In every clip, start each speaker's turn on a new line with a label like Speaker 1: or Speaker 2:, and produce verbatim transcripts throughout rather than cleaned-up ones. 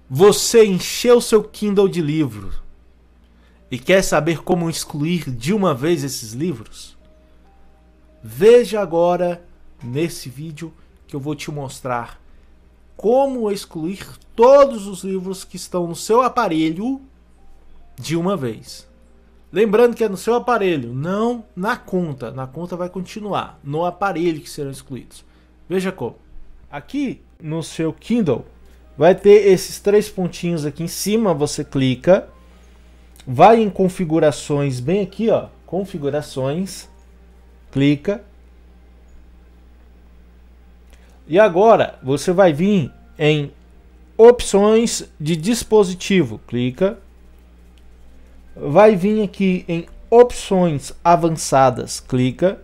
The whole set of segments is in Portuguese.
Speaker 1: Você encheu seu Kindle de livros e quer saber como excluir de uma vez esses livros? Veja agora nesse vídeo que eu vou te mostrar como excluir todos os livros que estão no seu aparelho de uma vez. Lembrando que é no seu aparelho, não na conta. Na conta vai continuar, no aparelho que serão excluídos. Veja como. Aqui no seu Kindle vai ter esses três pontinhos aqui em cima, você clica, vai em configurações, bem aqui ó, configurações, clica. E agora você vai vir em opções de dispositivo, clica. Vai vir aqui em opções avançadas, clica.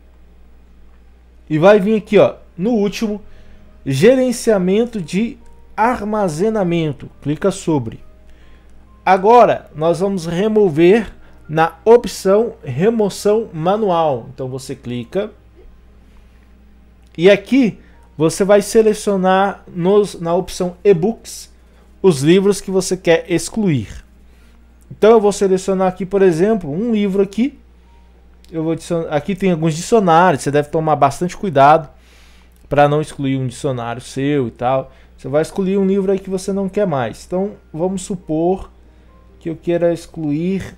Speaker 1: E vai vir aqui ó, no último, gerenciamento de armazenamento, clica sobre. Agora nós vamos remover na opção remoção manual, então você clica. E aqui você vai selecionar nos, na opção e-books os livros que você quer excluir. Então eu vou selecionar aqui, por exemplo, um livro aqui. Eu vou adicionar, aqui tem alguns dicionários, você deve tomar bastante cuidado para não excluir um dicionário seu e tal. Você vai excluir um livro aí que você não quer mais. Então vamos supor que eu queira excluir...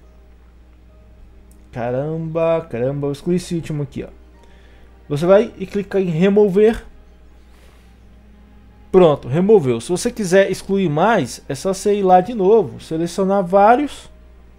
Speaker 1: Caramba, caramba, eu excluí esse último aqui, ó. Você vai e clica em remover. Pronto, removeu. Se você quiser excluir mais, é só você ir lá de novo, selecionar vários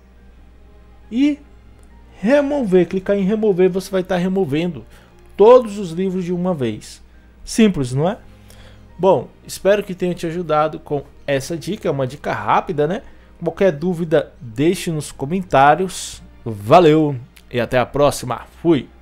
Speaker 1: e remover. Clicar em remover, você vai estar removendo todos os livros de uma vez. Simples, não é? Bom, espero que tenha te ajudado com essa dica, é uma dica rápida, né? Qualquer dúvida, deixe nos comentários. Valeu e até a próxima. Fui!